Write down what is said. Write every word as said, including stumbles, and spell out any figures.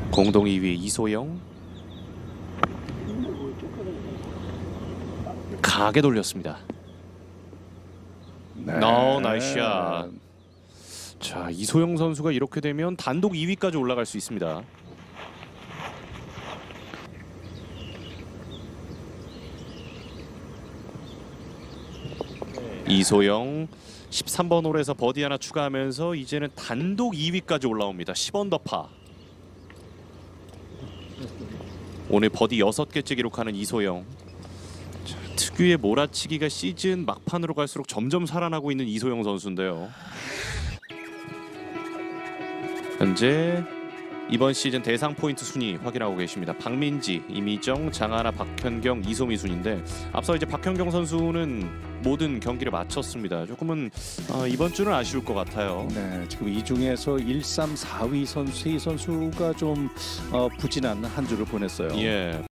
공동 이 위 이소영. 강하게 돌렸습니다. 네. 어, 나이스 샷. 자, 이소영 선수가 이렇게 되면 단독 이 위까지 올라갈 수 있습니다. 이소영 십삼 번 홀에서 버디 하나 추가하면서 이제는 단독 이 위까지 올라옵니다. 십 언더파. 오늘 버디 여섯 개째 기록하는 이소영. 자, 특유의 몰아치기가 시즌 막판으로 갈수록 점점 살아나고 있는 이소영 선수인데요. 현재 이번 시즌 대상 포인트 순위 확인하고 계십니다. 박민지, 이미정, 장하나, 박현경, 이소미 순인데 앞서 이제 박현경 선수는 모든 경기를 마쳤습니다. 조금은 어, 이번 주는 아쉬울 것 같아요. 네, 지금 이 중에서 일, 삼, 사 위 선수 이 선수가 좀 어, 부진한 한 주를 보냈어요. 예.